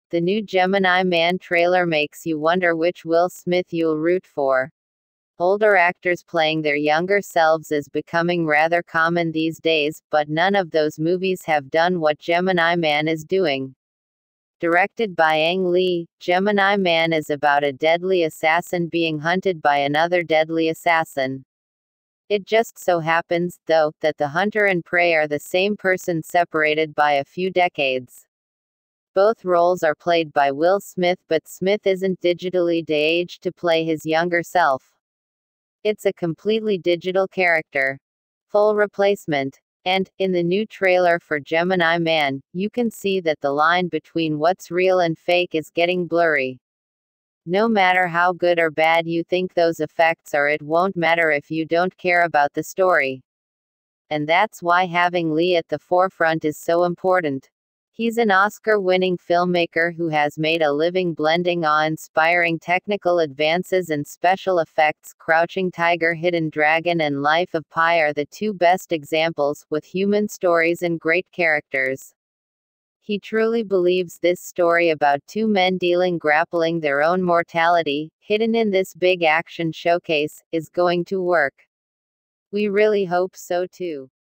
The new Gemini Man trailer makes you wonder which Will Smith you'll root for. Older actors playing their younger selves is becoming rather common these days, but none of those movies have done what Gemini Man is doing. Directed by Ang Lee, Gemini Man is about a deadly assassin being hunted by another deadly assassin. It just so happens, though, that the hunter and prey are the same person separated by a few decades. Both roles are played by Will Smith, but Smith isn't digitally de-aged to play his younger self. It's a completely digital character. Full replacement. And, in the new trailer for Gemini Man, you can see that the line between what's real and fake is getting blurry. No matter how good or bad you think those effects are, it won't matter if you don't care about the story. And that's why having Lee at the forefront is so important. He's an Oscar-winning filmmaker who has made a living blending awe-inspiring technical advances and special effects. Crouching Tiger, Hidden Dragon and Life of Pi are the two best examples, with human stories and great characters. He truly believes this story about two men grappling their own mortality, hidden in this big action showcase, is going to work. We really hope so too.